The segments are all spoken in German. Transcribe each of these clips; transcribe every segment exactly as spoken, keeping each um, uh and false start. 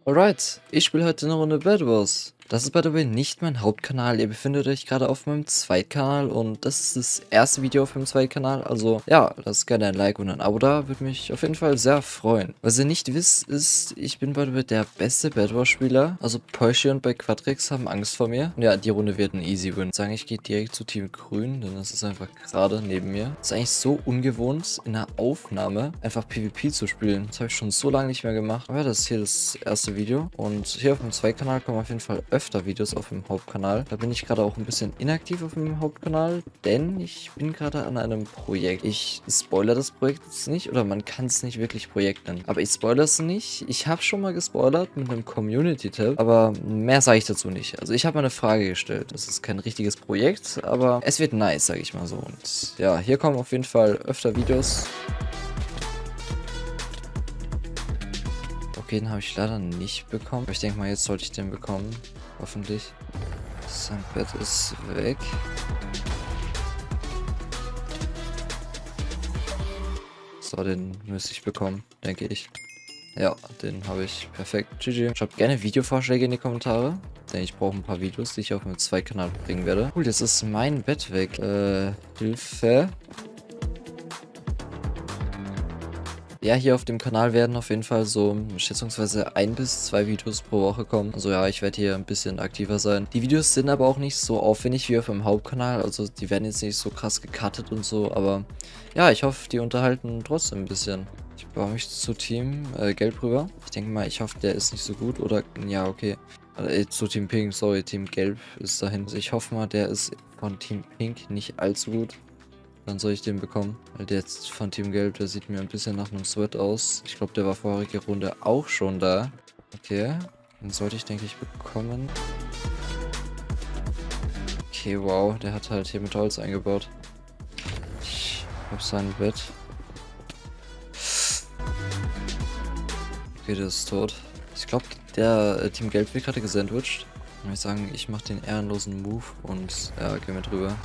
Alright, ich spiele heute eine Runde Bed Wars. Das ist by the way nicht mein Hauptkanal, ihr befindet euch gerade auf meinem Zweitkanal und das ist das erste Video auf meinem Zweitkanal, also ja, lasst gerne ein Like und ein Abo da, würde mich auf jeden Fall sehr freuen. Was ihr nicht wisst, ist, ich bin by the way der beste Bed Wars Spieler, also Porsche und bei Quadrix haben Angst vor mir. Und ja, die Runde wird ein Easy Win. Ich sagen, ich gehe direkt zu Team Grün, denn das ist einfach gerade neben mir. Das ist eigentlich so ungewohnt, in einer Aufnahme einfach PvP zu spielen. Das habe ich schon so lange nicht mehr gemacht. Aber ja, das ist hier das erste Video und hier auf dem Zweitkanal kommen auf jeden Fall öfter Videos auf dem Hauptkanal. Da bin ich gerade auch ein bisschen inaktiv auf dem Hauptkanal, denn ich bin gerade an einem Projekt. Ich spoilere das Projekt jetzt nicht, oder man kann es nicht wirklich Projekt nennen. Aber ich spoilere es nicht. Ich habe schon mal gespoilert mit einem Community-Tab, aber mehr sage ich dazu nicht. Also ich habe mal eine Frage gestellt. Das ist kein richtiges Projekt, aber es wird nice, sage ich mal so. Und ja, hier kommen auf jeden Fall öfter Videos. Okay, den habe ich leider nicht bekommen. Aber ich denke mal, jetzt sollte ich den bekommen. Hoffentlich. Sein Bett ist weg. So, den müsste ich bekommen, denke ich. Ja, den habe ich. Perfekt. G G. Schreibt gerne Videovorschläge in die Kommentare. Denn ich brauche ein paar Videos, die ich auf meinem Zweitkanal bringen werde. Cool, jetzt ist mein Bett weg. Äh, Hilfe. Ja, hier auf dem Kanal werden auf jeden Fall so schätzungsweise ein bis zwei Videos pro Woche kommen. Also ja, ich werde hier ein bisschen aktiver sein. Die Videos sind aber auch nicht so aufwendig wie auf dem Hauptkanal. Also die werden jetzt nicht so krass gecuttet und so. Aber ja, ich hoffe, die unterhalten trotzdem ein bisschen. Ich baue mich zu Team äh, Gelb rüber. Ich denke mal, ich hoffe, der ist nicht so gut. Oder, ja, okay. Äh, zu Team Pink, sorry, Team Gelb ist dahin. Also ich hoffe mal, der ist von Team Pink nicht allzu gut. Dann soll ich den bekommen. Weil der jetzt von Team Gelb, der sieht mir ein bisschen nach einem Sweat aus. Ich glaube, der war vorige Runde auch schon da. Okay. Den sollte ich, denke ich, bekommen. Okay, wow. Der hat halt hier mit Holz eingebaut. Ich hab sein Bett. Okay, der ist tot. Ich glaube, der äh, Team Gelb wird gerade gesandwiched. Und ich sagen, ich mache den ehrenlosen Move und ja, gehen wir drüber.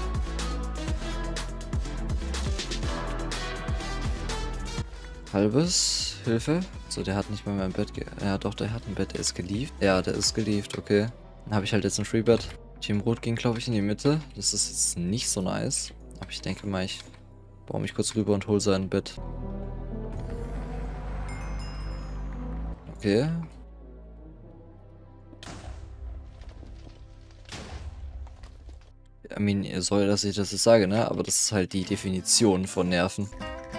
Halbes, Hilfe. So, der hat nicht mal mein Bett ge... Ja, doch, der hat ein Bett, der ist gelieft. Ja, der ist gelieft, okay. Dann habe ich halt jetzt ein Freebet. Team Rot ging, glaube ich, in die Mitte. Das ist jetzt nicht so nice. Aber ich denke mal, ich baue mich kurz rüber und hole sein Bett. Okay. I mean, ihr soll, dass ich das jetzt sage, ne? Aber das ist halt die Definition von Nerven.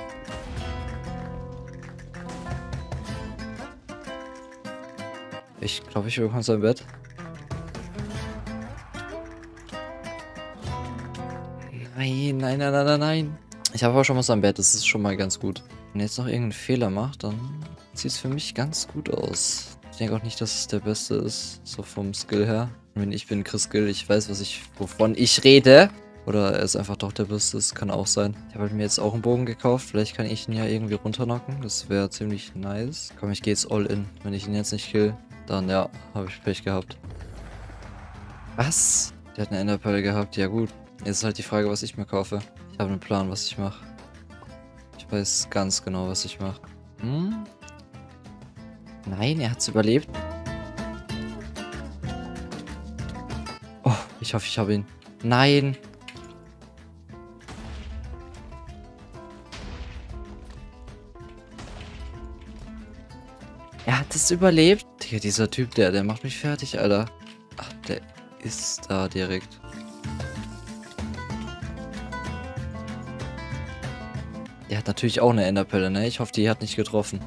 Ich glaube, ich bekomme sein Bett. Nein, nein, nein, nein, nein, nein. Ich habe aber schon mal sein Bett, das ist schon mal ganz gut. Wenn er jetzt noch irgendeinen Fehler macht, dann sieht es für mich ganz gut aus. Ich denke auch nicht, dass es der Beste ist, so vom Skill her. Wenn ich bin Chris Skill, ich weiß, was ich, wovon ich rede. Oder er ist einfach doch der Beste, das kann auch sein. Ich habe halt mir jetzt auch einen Bogen gekauft. Vielleicht kann ich ihn ja irgendwie runterknocken. Das wäre ziemlich nice. Komm, ich gehe jetzt all in. Wenn ich ihn jetzt nicht kill, dann ja, habe ich Pech gehabt. Was? Der hat eine Enderpearl gehabt. Ja gut. Jetzt ist halt die Frage, was ich mir kaufe. Ich habe einen Plan, was ich mache. Ich weiß ganz genau, was ich mache. Hm? Nein, er hat es überlebt. Oh, ich hoffe, ich habe ihn. Nein. Er hat es überlebt. Digga, dieser Typ, der, der macht mich fertig, Alter. Ach, der ist da direkt. Der hat natürlich auch eine Enderpelle, ne? Ich hoffe, die hat nicht getroffen.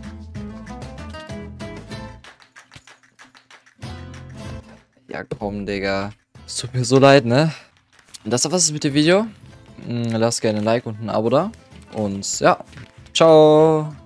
Ja, komm, Digga. Es tut mir so leid, ne? Und das war's mit dem Video. Lasst gerne ein Like und ein Abo da. Und ja, ciao.